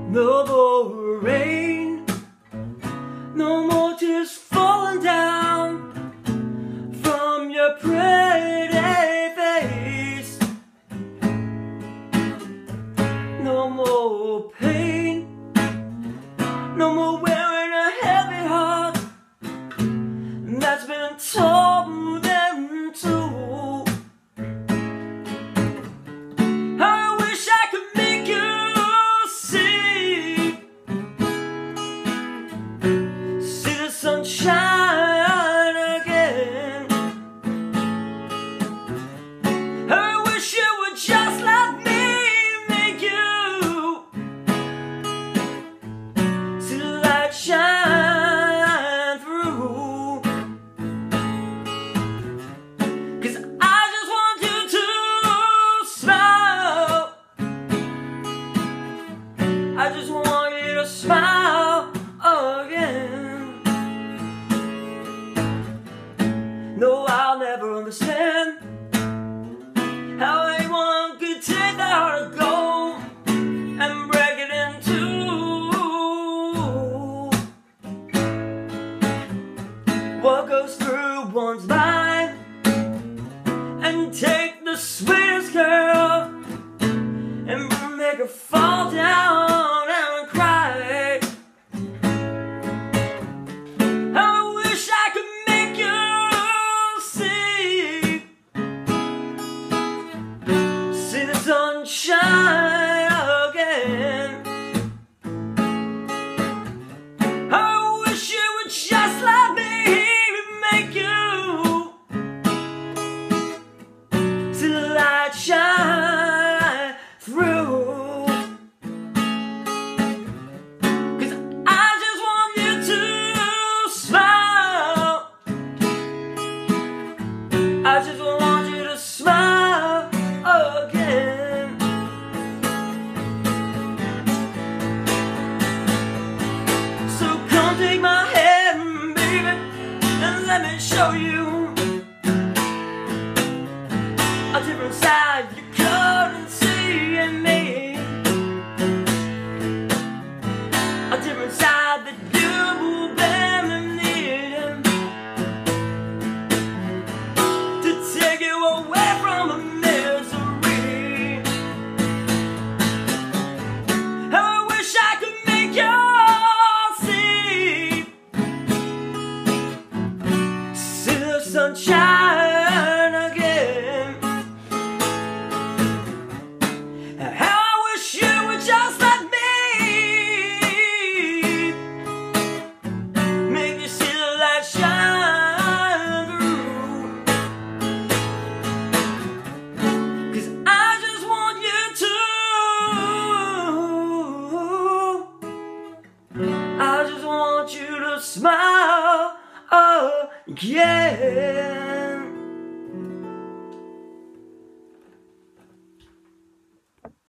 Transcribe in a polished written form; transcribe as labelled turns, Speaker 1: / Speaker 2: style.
Speaker 1: No more rain, no more tears falling down from your pretty face. No more pain, no more wearing a heavy heart that's been torn in two. I wish I could make you see the sunshine again. I wish you would just let me make you see the light shine through. 'Cause I just want you to smile. I just want you to smile again. No, I'll never understand how anyone could take their heart of gold and break it in two. What goes through one's mind and take the sweetest girl and make her fall down and cry. I wish I could make you see the sunshine again. I wish you would just let me make you see the light shine through. 'Cause I just want you to smile. I just want you to smile again. So come take my hand, baby, and let me show you a different side you couldn't see in me. A different side that you've been needing to take you away from the misery. I wish I could make you see the sunshine again. How I wish you would just let me make you see the light shine through. 'Cause I just want you to, I just want you to smile again.